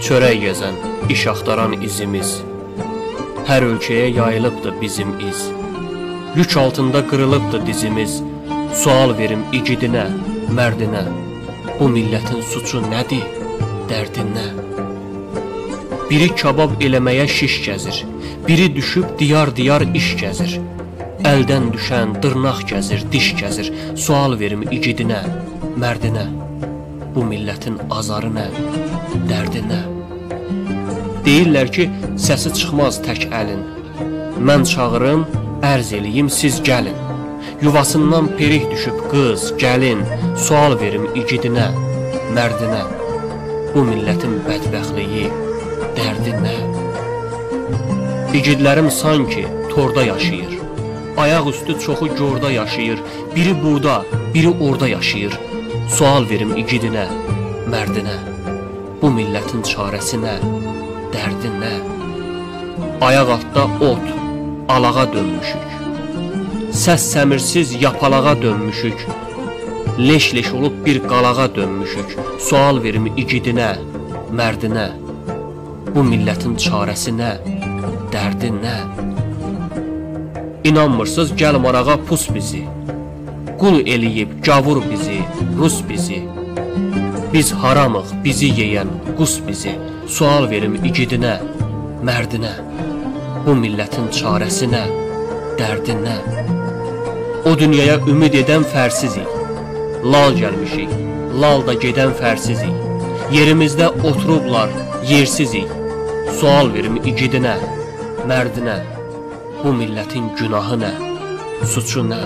Çörək gəzən, iş axtaran izimiz, hər ölkəyə yayılıbdır bizim iz. Yük altında qırılıbdır dizimiz, sual verim igidinə, mərdinə, bu millətin suçu nədir, dərdi nə? Biri kabab eləməyə şiş gəzir, biri düşüb diyar-diyar iş gəzir. Əldən düşən dırnaq gəzir, diş gəzir, sual verim igidinə, mərdinə, bu millətin azarı nə, dərdi nə? Deyirlər ki, səsi çıxmaz tək əlin, mən çağırım, ərz eləyim, siz gəlin. Yuvasından perih düşüb qız, gəlin, sual verim igidinə, mərdinə, bu millətin bədbəxtliyi, dərdi nə? İgidlərim sanki torda yaşayır, ayaq üstü çoxu gorda yaşayır, biri burada, biri orada yaşayır. Sual verim igidinə, mərdinə, bu millətin çarəsi nə, dərdi nə? Ayaq altda ot, alağa dönmüşük, səs səmirsiz yapalağa dönmüşük, leş-leş olub bir qalağa dönmüşük. Sual verim igidinə, mərdinə, bu millətin çarəsi nə, dərdi nə? İnanmırsız, gəl marağa pus bizi, qul eləyib gavur bizi, rus bizi. Biz haramıq, bizi yeyən qus bizi. Sual verim igidinə, mərdinə, bu millətin çarəsi nə, dərdi nə? O dünyaya ümid edən fərsizik, lal gəlmişik, lal da gedən fərsizik. Yerimizdə oturublar, yersizik. Sual verim igidinə, mərdinə, bu millətin günahı nə, suçu nə?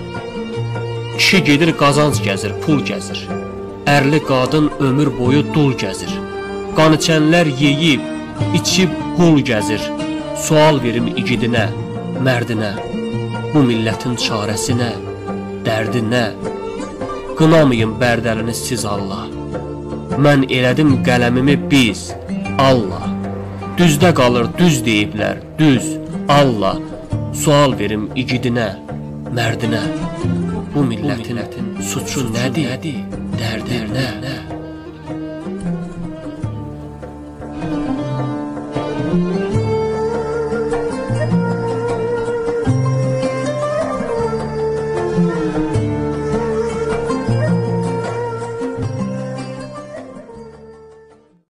Kişi gedir qazanc gəzir, pul gəzir, ərli qadın ömür boyu dul gəzir. Qan içənlər yeyib, içib hul gəzir. Sual verim igidinə, mərdinə, bu millətin çarəsi nə, dərdi nə? Qınamayın bərdəlini siz Allah, mən elədim qələmimi biz, Allah. Düzdə qalır, düz deyiblər, düz, Allah. Sual verim igidinə, mərdinə, bu millətin suçu nədir, dərdi nə?